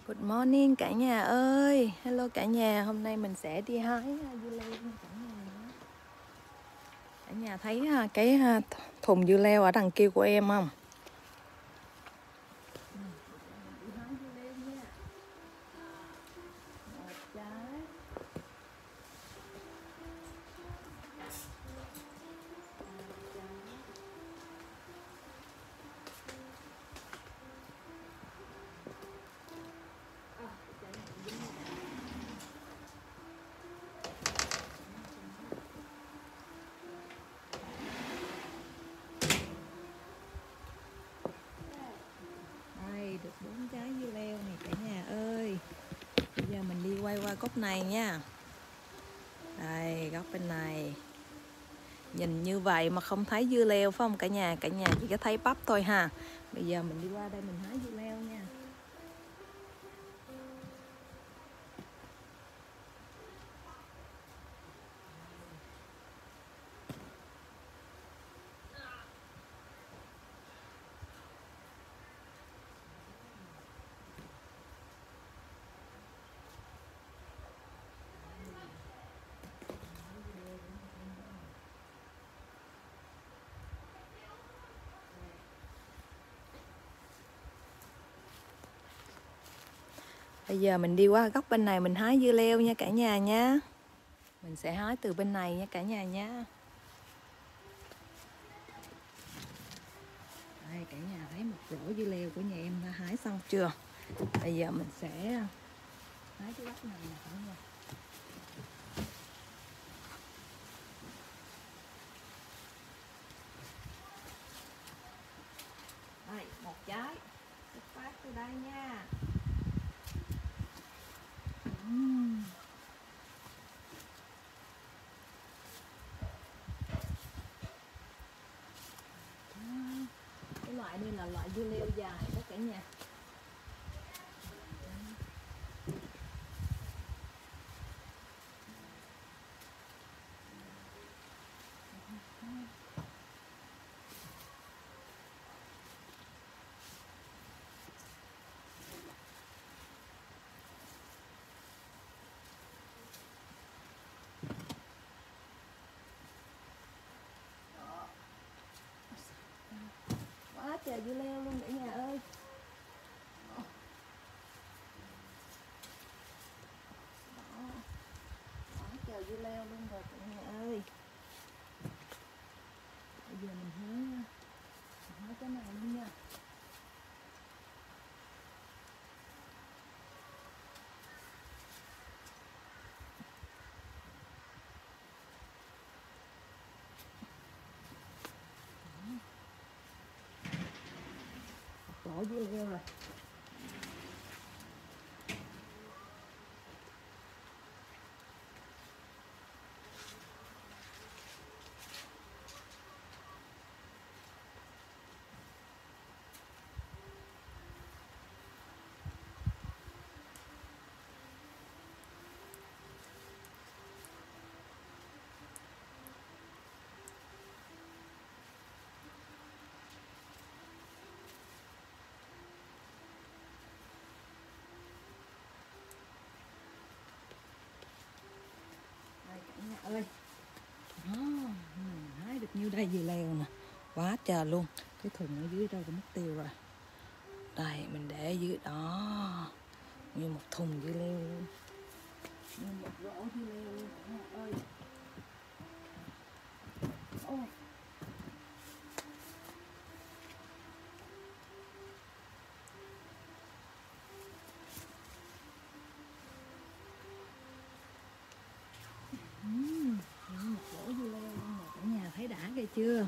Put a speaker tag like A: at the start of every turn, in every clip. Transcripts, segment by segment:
A: Good morning cả nhà ơi. Hello cả nhà, hôm nay mình sẽ đi hái dưa leo nha cả nhà. Cả nhà thấy cái thùng dưa leo ở đằng kia của em không? Đi hái dưa leo nha. Một trái. Đây, được 4 trái dưa leo này cả nhà ơi. Bây giờ mình đi quay qua góc này nha. Đây, góc bên này. Nhìn như vậy mà không thấy dưa leo phải không cả nhà? Cả nhà chỉ có thấy bắp thôi ha. Bây giờ mình đi qua đây mình hái dưa leo nha. Bây giờ mình đi qua góc bên này mình hái dưa leo nha cả nhà nha. Mình sẽ hái từ bên này nha cả nhà nha. Đây cả nhà thấy một rổ dưa leo của nhà em đã hái xong chưa? Bây giờ mình sẽ hái cái góc này nè cả nhà. Đây, một trái. Xuất phát từ đây nha. Cái loại đây là loại dưa leo dài đó cả nhà. Quá trời dưa leo luôn cả nhà ơi. Quá trời dưa leo luôn rồi cả nhà ơi. Bây giờ mình hái cái này luôn nha. Bỏ dưa leo rồi. Ơi đó, mình hái được nhiêu đây dưa leo nè, quá trời luôn. Cái thùng ở dưới đâu cũng mất tiêu rồi. Đây mình để dưới đó như một thùng dưa leo luôn, như một rổ dưa leo luôn cả nhà ơi. Ôi. Một rổ dưa leo luôn rồi cả nhà, thấy đã ghê chưa?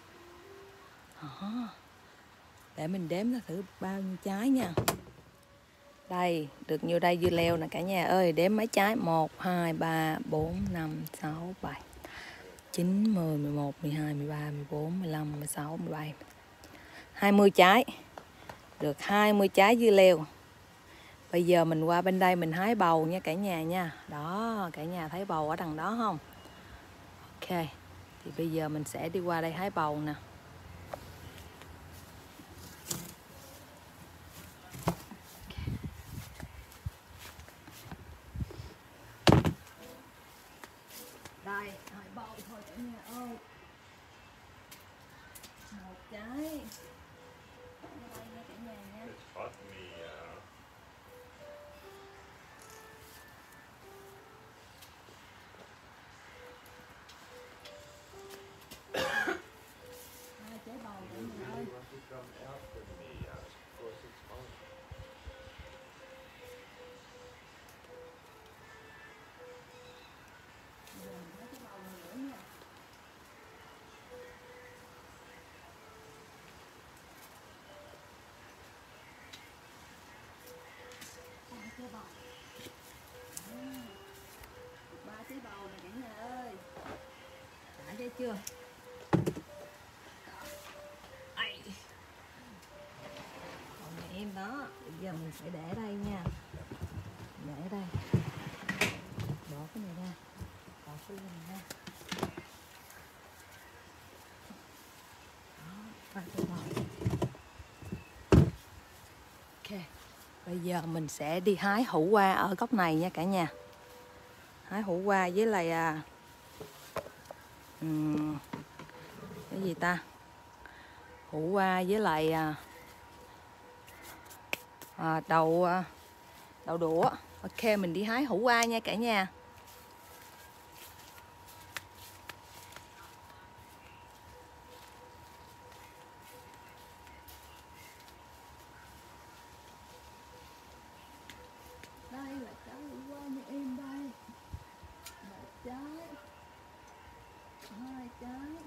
A: Đó. Để mình đếm thử bao nhiêu trái nha. Đây, được nhiêu đây dưa leo nè cả nhà ơi, đếm mấy trái. 1, 2, 3, 4, 5, 6, 7, 9, 10, 11, 12, 13, 14, 15, 16, 17, 20 trái. Được 20 trái dưa leo. Bây giờ mình qua bên đây mình hái bầu nha cả nhà nha. Đó, cả nhà thấy bầu ở đằng đó không? Ok, thì bây giờ mình sẽ đi qua đây hái bầu nè. trái. Đây nha cả nhà nha.
B: It's hot me.
A: Hai trái bầu cả
B: You
A: nhà ơi.
B: really want to come after me? Of course it's fine.
A: Giờ mình thấy trái bầu này nữa nha. Ba trái bầu. Ba trái bầu này cả nhà ơi. Đã thấy chưa? Ai. Còn nhà em đó, bây giờ mình sẽ để đây nha. Để đây. Bỏ cái này ra. Bỏ cái này ra. Đó, ba trái bầu. Ok. Bây giờ mình sẽ đi hái hũ qua ở góc này nha cả nhà. Hái hũ qua với lại cái gì ta? Hũ qua với lại đậu đũa. Ok, mình đi hái hũ qua nha cả nhà. Đây là trái hũ qua nhà em đây. Một trái. Hai trái.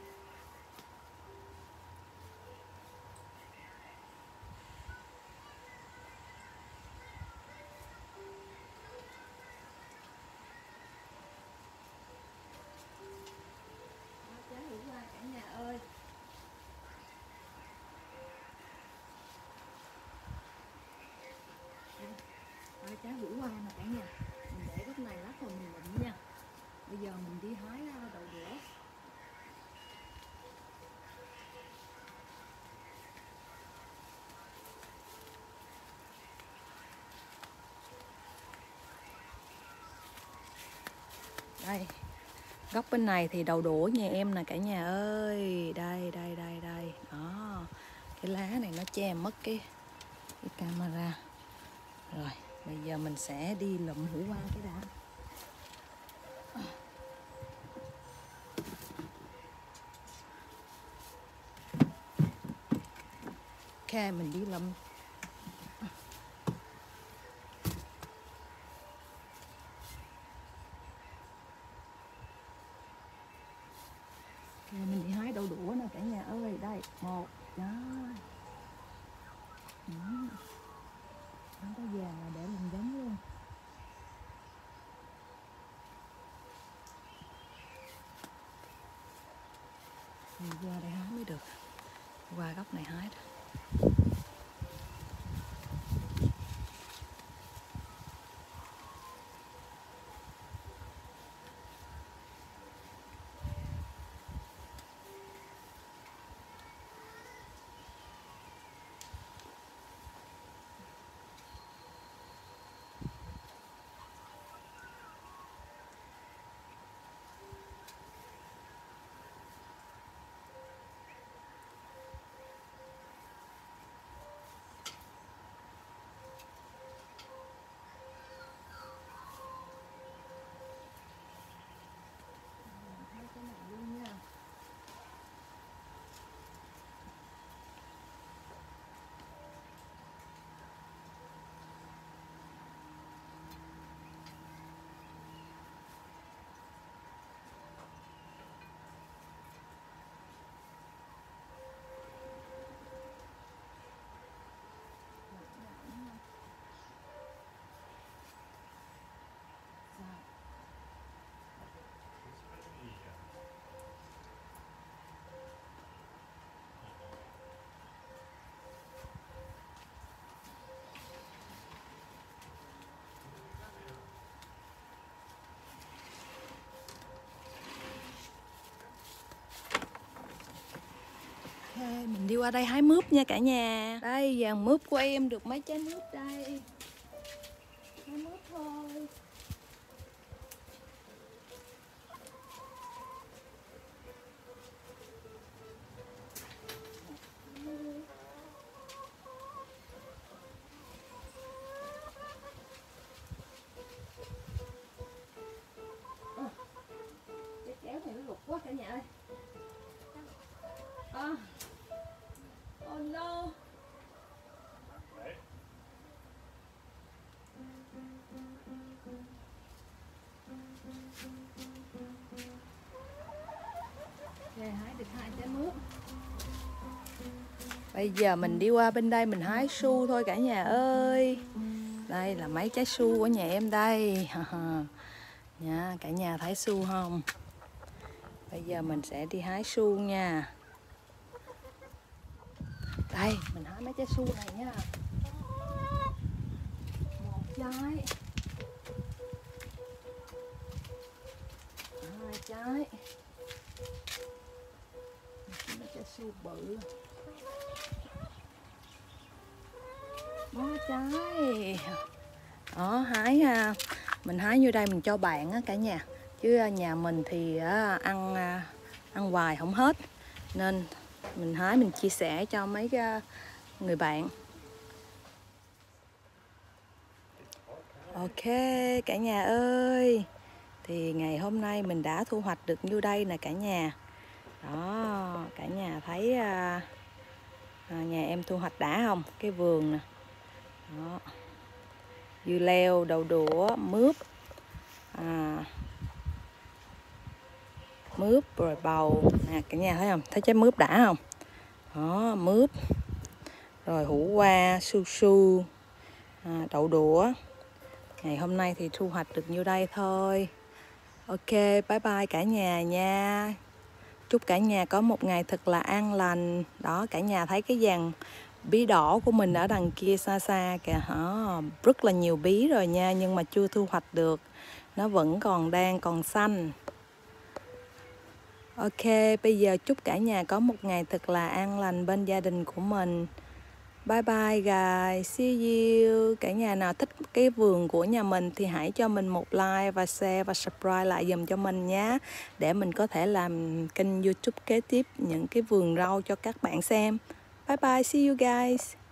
A: Trái hũ qua cả nhà ơi. Hai trái hũ qua nè cả nhà. Mình để góc này lát rồi mình lụm nha. Bây giờ mình đi hái đậu đũa. Đây. Góc bên này thì đậu đũa nhà em nè cả nhà ơi. Đây đây đây đây. Đó. Cái lá này nó che mất cái camera. Rồi, bây giờ mình sẽ đi lụm hũ qua cái đã. Ok, mình đi lụm. Ok, mình đi hái đậu đũa nè cả nhà ơi. Đây, một trái. Không có vàng là để mình giống luôn. Mình qua đây hái mới được. Qua góc này hái đó. Hái cái này luôn nha. Ok, mình đi qua đây hái mướp nha cả nhà. Đây, vàng mướp của em được mấy trái mướp đây. Hái mướp thôi. Bây giờ mình đi qua bên đây mình hái su thôi cả nhà ơi. Đây là mấy trái su của nhà em đây. Nha, cả nhà thấy su không? Bây giờ mình sẽ đi hái su nha. Đây, mình hái mấy trái su này nha. Một trái. Hai trái. Mấy trái su bự. Ba trái. Đó, hái mình hái như đây mình cho bạn á cả nhà. Chứ nhà mình thì ăn hoài không hết. Nên mình hái mình chia sẻ cho mấy người bạn. Ok cả nhà ơi. Thì ngày hôm nay mình đã thu hoạch được như đây nè cả nhà. Đó, cả nhà thấy nhà em thu hoạch đã không? Cái vườn nè. Đó. Dưa leo, đậu đũa, mướp, mướp rồi bầu nè cả nhà thấy không? Thấy trái mướp đã không? Đó, mướp rồi hủ qua, su su, đậu đũa. Ngày hôm nay thì thu hoạch được nhiêu đây thôi. Ok, bye bye cả nhà nha. Chúc cả nhà có một ngày thật là an lành. Đó, cả nhà thấy cái dàn bí đỏ của mình ở đằng kia xa xa kìa. Rất là nhiều bí rồi nha, nhưng mà chưa thu hoạch được. Nó vẫn còn xanh. Ok, bây giờ chúc cả nhà có một ngày thật là an lành bên gia đình của mình. Bye bye guys, see you. Cả nhà nào thích cái vườn của nhà mình thì hãy cho mình một like và share và subscribe lại dùm cho mình nhé. Để mình có thể làm kênh YouTube kế tiếp những cái vườn rau cho các bạn xem. Bye bye, see you guys.